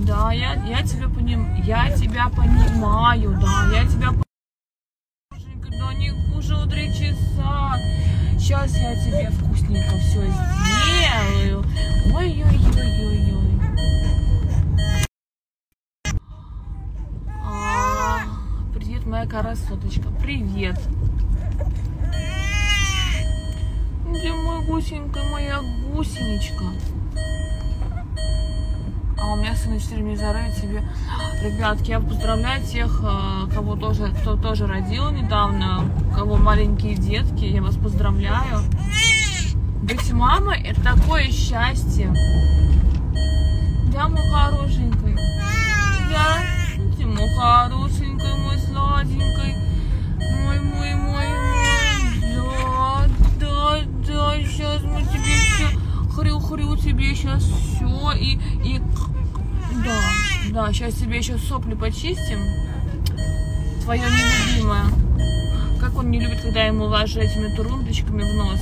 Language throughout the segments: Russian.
Да, я тебя понимаю. Я тебя понимаю, да. Я тебя понимаю. Да не уже 3 часа. Сейчас я тебе вкусненько все сделаю. Ой-ой-ой-ой-ой. Привет, моя красоточка. Привет. Где моя гусенька, моя гусеничка? А у меня сын 4 мне здоровья тебе. Ребятки, я поздравляю тех, кто тоже родил недавно, у кого маленькие детки. Я вас поздравляю. Быть мамой — это такое счастье. Да, мой хорошенький. Да, ты мой хорошенький, мой сладенький. Мой. Да, сейчас мы тебе все хрю тебе сейчас все и да, сейчас тебе еще сопли почистим. Твое нелюбимое. Как он не любит, когда ему ложу этими турундочками в нос.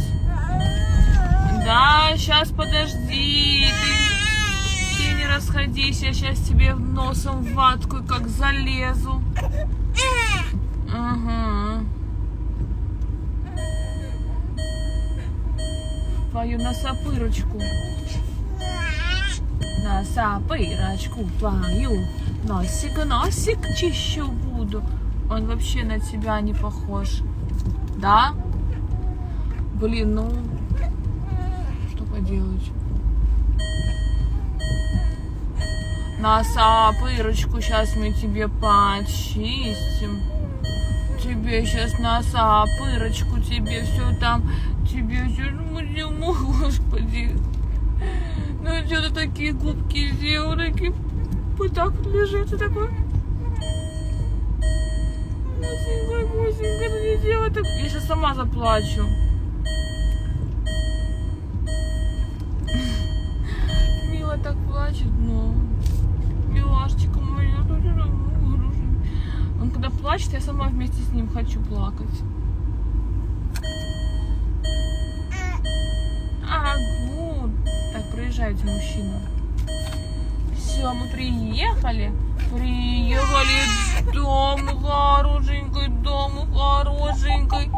Да, сейчас подожди, ты не расходись, я сейчас тебе носом в ватку как залезу. Ага. Твою носопырочку. Носопырочку твою. Носик чищу буду. Он вообще на тебя не похож. Да? Блин, ну... Что поделать? Носопырочку сейчас мы тебе почистим. Тебе сейчас носопырочку, тебе все там... Тебе все... Господи. Ну что ты такие губки сделал, такие... Вот так вот лежит, и такой... Гусенька, ну не делай так. Я сейчас сама заплачу. Мила так плачет, но... Милашечка моя. Он когда плачет, я сама вместе с ним хочу плакать. Так, проезжайте, мужчина. Все, мы приехали. Дом хорошенький, дом хорошенький.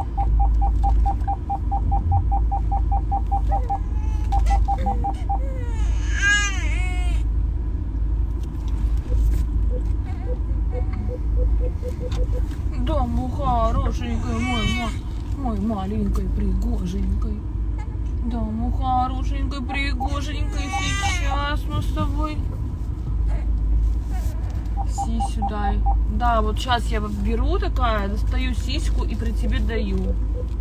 Дом хорошенький, мой маленький, пригоженький. Дом хорошенький, пригоженький. Сейчас мы с тобой... Сисю дай. Да, вот сейчас я беру такая, достаю сиську и при тебе даю.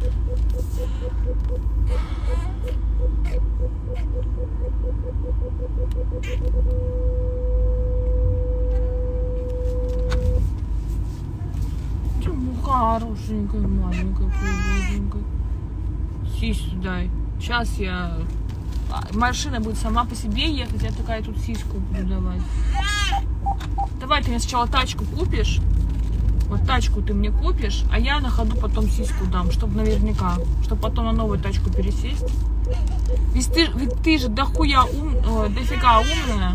Чему хорошенькой, маленькой, пригоженькой. Сисю дай. Сейчас я... Машина будет сама по себе ехать, я такая тут сиську буду давать. Давай ты мне сначала тачку купишь. Вот тачку ты мне купишь, а я на ходу потом сиську дам, чтобы наверняка, чтобы потом на новую тачку пересесть. Ведь ты же дофига умная.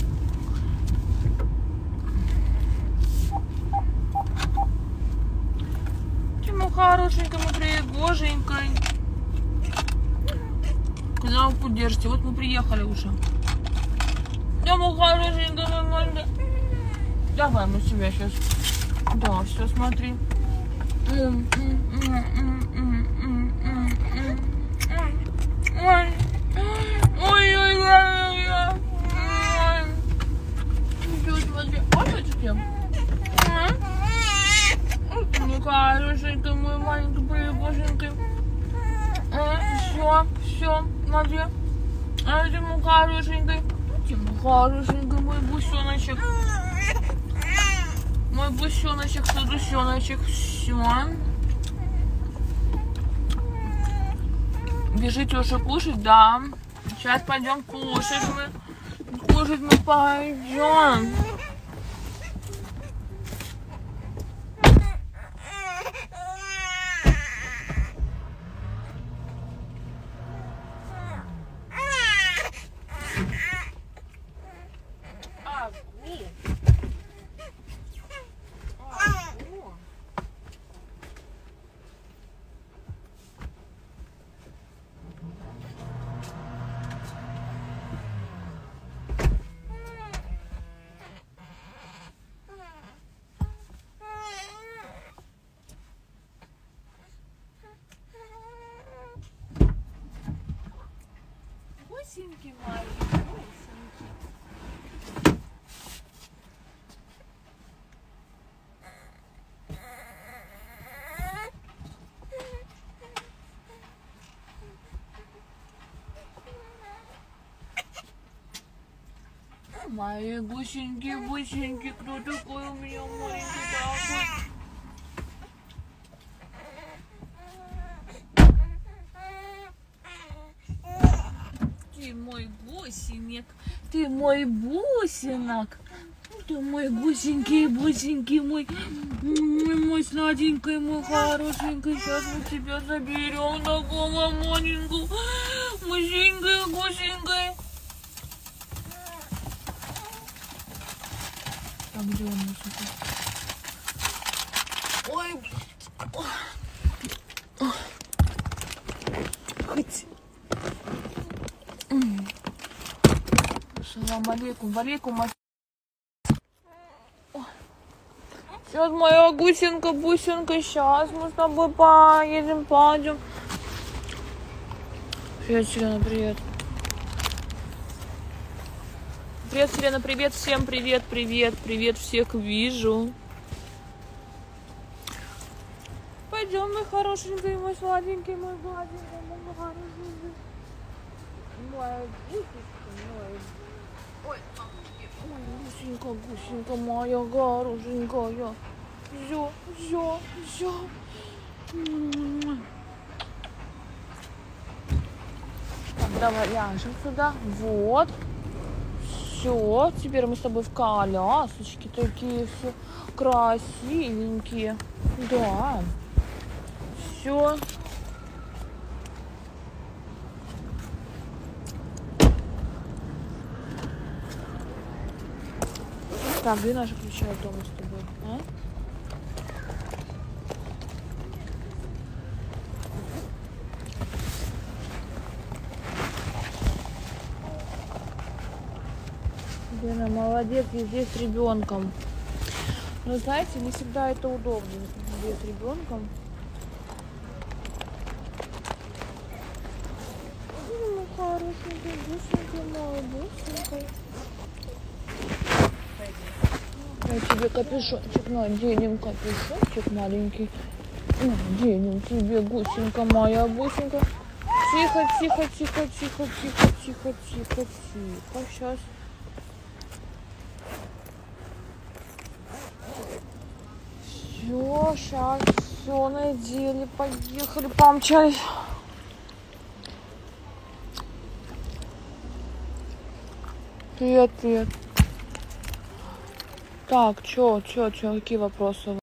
Чему хорошенькой, пригоженькой. Куда вы держите? Вот мы приехали уже. Чему хорошенькой, нормально. Давай мы себя сейчас. Да, все, смотри. Ой-ой-ой. Смотри, опачки. Мой хорошенький, мой маленький, пригоженький. Все, смотри. Ты мой хорошенький. Ты мой хорошенький, мой бусеночек. Мой бусеночек, сладусеночек, все. Бежите уже кушать, да. Сейчас пойдем кушать мы. Кушать мы пойдем. бусинки мои, бусинки. Мои гусеньки, бусинки, кто такой у меня маленький такой? Ты мой гусенек, ты мой бусинок, ты мой гусенький, бусенький, мой сладенький, мой хорошенький. Сейчас мы тебя заберем такого маленького, бусенькой, гусенькой. А где он у нас? Ой, хоть. Салам алейкум, валейкум. Сейчас моя гусенка, бусинка, сейчас мы с тобой поедем, пойдем. Привет, Селена, привет. Привет, Селена, привет, всем привет, привет, привет, всех вижу. Пойдем, мой хорошенький, мой сладенький, мой гладенький, мой хорошенький. Моя гусечка, моя. Ой, гусенька, гусенька моя хорошенькая. Зё. Так, давай ляжем сюда. Вот. Все, теперь мы с тобой в колясочке такие все красивенькие. Да. Все. Так, где наши ключи от дома с тобой? А? Лена, молодец, везде с ребенком. Но знаете, не всегда это удобно, везде с ребенком. Ну, хорошенький, бусинка, моя бусинка. Я тебе капюшончик наденем, капюшончик маленький. Наденем тебе, гусенька моя, бусинка. Тихо, тихо, тихо, тихо, тихо, тихо, тихо, тихо. Сейчас. Все, сейчас все надели, поехали, помчались. Привет, привет. Так, чё, какие вопросы?